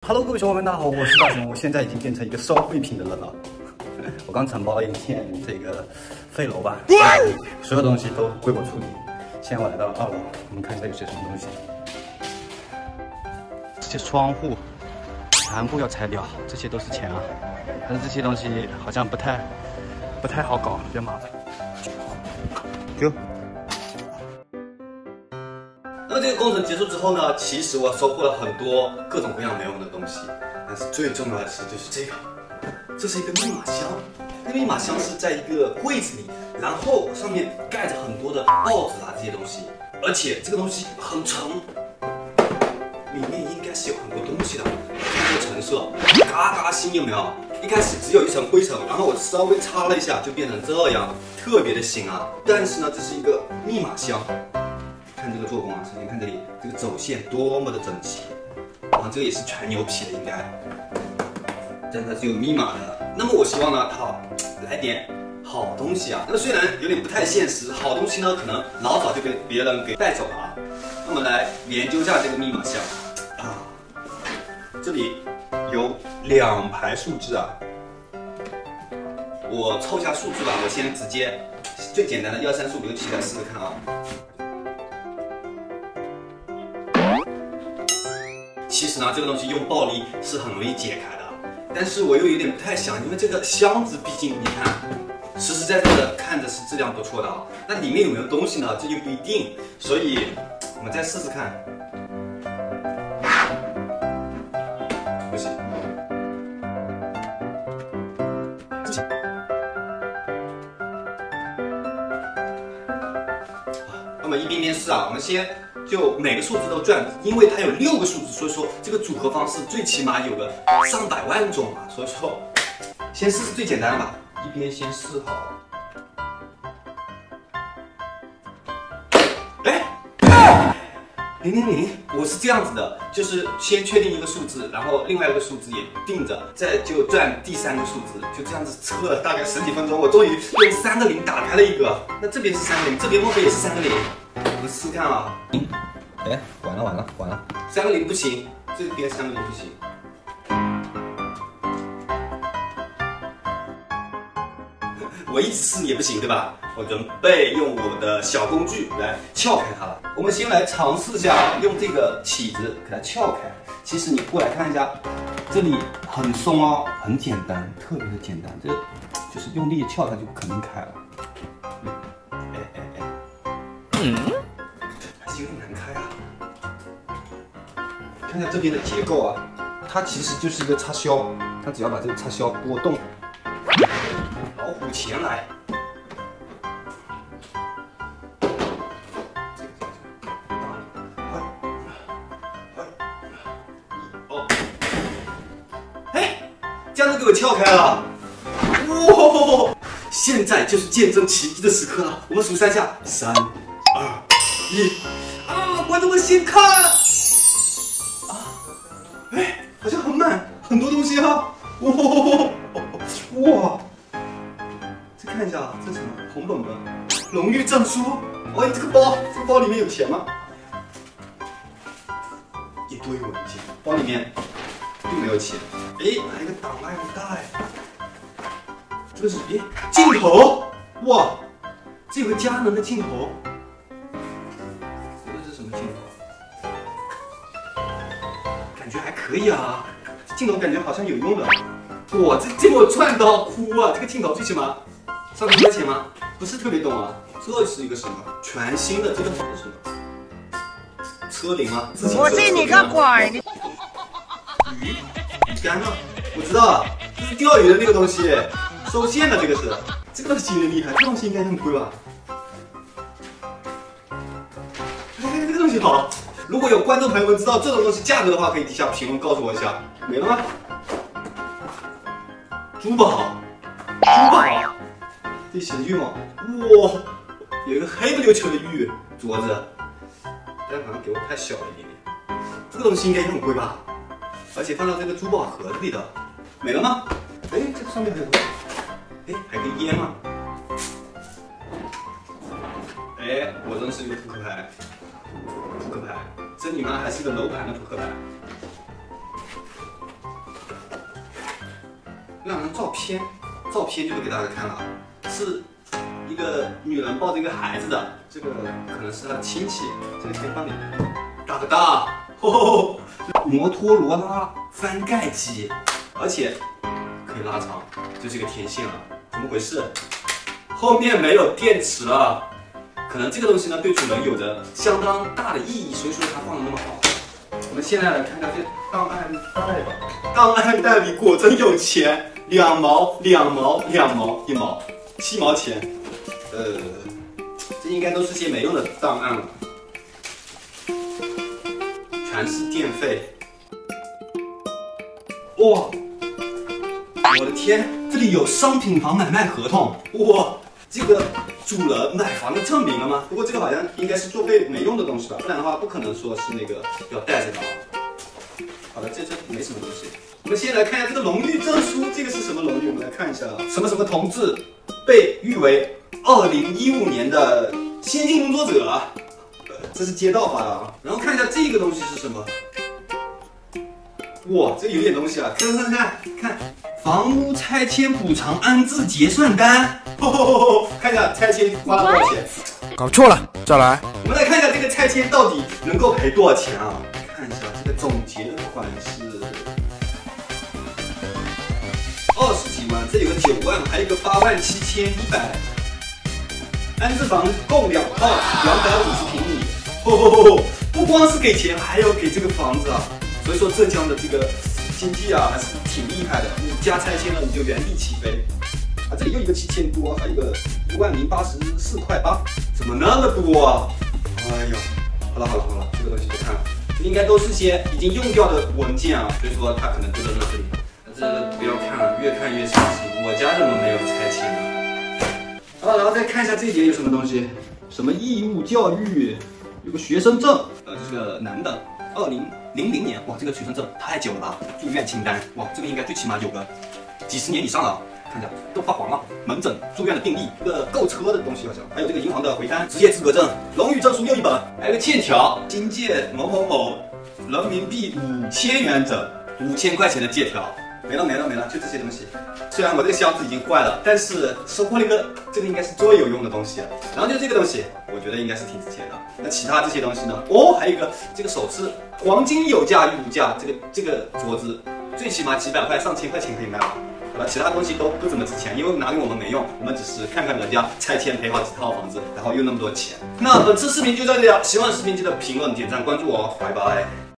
Hello， 各位小伙伴，大家好，我是大熊，我现在已经变成一个烧废品的人了。我刚承包了一片这个废楼吧，所有东西都归我处理。现在我来到了2楼，我们看一下有些什么东西。这些窗户全部要拆掉，这些都是钱啊，但是这些东西好像不太好搞，比较麻烦。丢。那么这个工程结束之后呢，其实我收获了很多各种各样没用的东西，但是最重要的是就是这个，这是一个密码箱。这个密码箱是在一个柜子里，然后上面盖着很多的报纸啊这些东西，而且这个东西很沉，里面应该是有很多东西的。看这个成色，嘎嘎新，有没有？一开始只有一层灰尘，然后我稍微擦了一下就变成这样，特别的新啊。但是呢，这是一个密码箱。看这个做工啊，首先看这里这个走线多么的整齐，然后这个也是全牛皮的，应该真的是有密码的。那么我希望呢，它来点好东西啊。那么虽然有点不太现实，好东西呢可能老早就被别人给带走了啊。那么来研究一下这个密码箱啊，这里有2排数字啊，我凑一下数字吧，我先直接最简单的1、2、3、4、5、6、7来试试看啊。其实呢，这个东西用暴力是很容易解开的，但是我又有点不太想，因为这个箱子毕竟你看，实实在在的看着是质量不错的啊，那里面有没有东西呢？这就不一定，所以我们再试试看。不行，不行。那么一边边试啊，我们先。就每个数字都转，因为它有6个数字，所以说这个组合方式最起码有个上百万种啊。所以说，先试试最简单的吧，一边先试好。哎，000，我是这样子的，就是先确定一个数字，然后另外一个数字也定着，再就转第3个数字，就这样子测了大概10几分钟，我终于用3个0打开了一个。那这边是3个0，这边莫非也是3个0？我们试试看啊。哎，完了，3个0不行，这边3个0不行。我一直试也不行，对吧？我准备用我的小工具来撬开它了。我们先来尝试一下，用这个起子给它撬开。其实你过来看一下，这里很松哦，很简单，特别的简单，这就是用力撬它就肯定开了。还是有点难开啊。看一下这边的结构啊，它其实就是一个插销，它只要把这个插销拨动，老虎钳来。哎，这样就给我撬开了！哇！现在就是见证奇迹的时刻了，我们数3下，3、2、1，啊！观众们先看。哎，好像很满，很多东西啊！哇！再看一下，这是什么？红本本、荣誉证书。哎，这个包里面有钱吗？一堆文件，包里面并没有钱。哎，还有一个档案袋。这个是镜头，哇！这有个佳能的镜头。这是什么镜头？感觉还可以啊，这镜头感觉好像有用的。哇，这我赚到哭啊！这个镜头最起码30块钱吗？不是特别懂啊。这是一个什么？全新的，这个是什么？车铃吗？ 我信你个鬼！ 鱼竿呢？我知道了，这是钓鱼的那个东西，收线的这个是。这个东西真的厉害，这个东西应该很贵吧？哎，这个东西好。如果有观众朋友们知道这种东西价格的话，可以底下评论告诉我一下。没了吗？珠宝，这写的玉吗？哇，有一个黑不溜秋的玉镯子，但好像给我太小了一点点。这个东西应该也很贵吧？而且放到这个珠宝盒子里的，没了吗？哎，这个上面还有东西，哎，还有个烟啊。哎，我认识一个扑克牌，这你妈还是个楼盘的扑克牌。 两张照片，照片就不给大家看了，是一个女人抱着一个孩子的，这个可能是她的亲戚，这个可以帮你大个大，摩托罗拉翻盖机，而且可以拉长，就是一个天线了，怎么回事？后面没有电池了，可能这个东西呢对主人有着相当大的意义，所以说它放的那么好。我们现在来看看这档案袋吧，档案袋里果真有钱，2毛、2毛、2毛、1毛，7毛钱。这应该都是些没用的档案了，全是电费。哇，我的天，这里有商品房买卖合同，哇，这个主人买房的证明了吗？不过这个好像应该是作废没用的东西吧，不然的话不可能说是那个要带着的。好的，这没什么东西。我们先来看一下这个荣誉证书，这个是什么荣誉？我们来看一下，什么什么同志被誉为2015年的先进工作者，这是街道发的啊。然后看一下这个东西是什么？哇，这有点东西啊！看，房屋拆迁补偿安置结算单，看一下拆迁花了多少钱？ 搞错了，再来。 我们来看一下这个拆迁到底能够赔多少钱啊？看一下这个总结的款是20几万，这有个9万，还有一个87100。安置房共2套，250平米。不光是给钱，还要给这个房子啊！所以说浙江的这个经济啊还是挺厉害的，你家拆迁了你就原地起飞。啊，这里又一个7000多，还有一个10084.8块，怎么那么多啊？哎呀，好了，这个东西不看了，这应该都是些已经用掉的文件啊，所以说它可能就扔到这里。这个不要看了，越看越生气。我家怎么没有拆迁呢？好，然后再看一下这一节有什么东西，什么义务教育，有个学生证，这是个男的，2000年，哇，这个学生证太久了吧？住院清单，哇，这个应该最起码有个几十年以上了。看一下，都发黄了。门诊住院的病历，一个购车的东西好像，还有这个银行的回单，职业资格证，荣誉证书又1本，还有个欠条，新借某某某人民币5000元整，5000块钱的借条，没了，就这些东西。虽然我这个箱子已经坏了，但是收获了一个，这个应该是最有用的东西。然后就这个东西，我觉得应该是挺值钱的。那其他这些东西呢？哦，还有一个这个首饰，黄金有价玉无价，这个镯子最起码几百块、上千块钱可以卖吧。好了，其他东西都不怎么值钱，因为拿给我们没用，我们只是看看人家拆迁赔好几套房子，然后又那么多钱。那本次视频就到这里了，喜欢视频记得评论、点赞、关注我，拜拜。